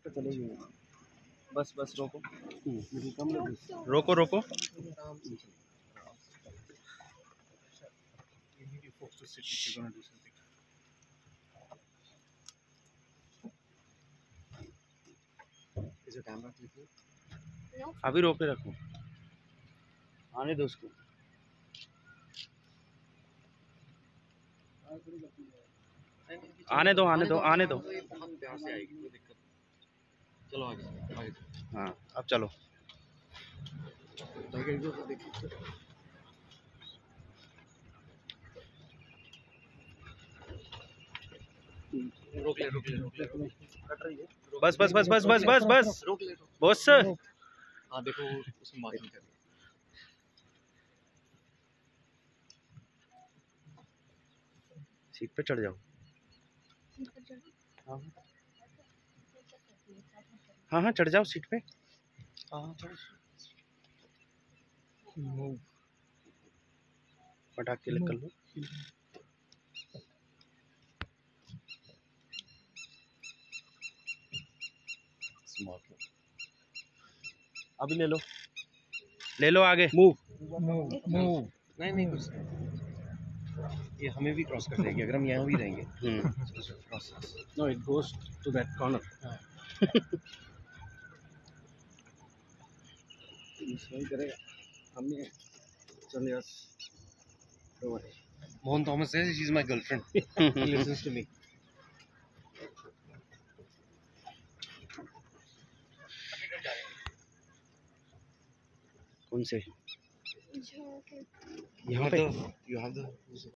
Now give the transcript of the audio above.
तो चलेगी। बस बस रोको। रोको रोको। अभी रोके रखो, आने दो उसको। आने दो आने दो आने दो। बहुत प्यार से आएगी, कोई दिक्कत। चलो आगे आगे। हाँ अब चलो। रोक ले रोक ले रोक ले कट रही है। बस बस बस बस बस बस बस रोक ले बस। हाँ देखो उसमें मार्किंग कर। सीट पे चढ़ जाओ। हाँ हाँ चढ़ जाओ सीट पे। पटाख के लिए कर लो। अभी ले लो आगे। Move move. नहीं कुछ नहीं, ये हमें भी क्रॉस कर देगी अगर हम यहाँ भी रहेंगे। No it goes to that corner. सही करेगा हमने। चल yes Mohan Thomas says she's my girlfriend. He listens to me. कौन से? You have the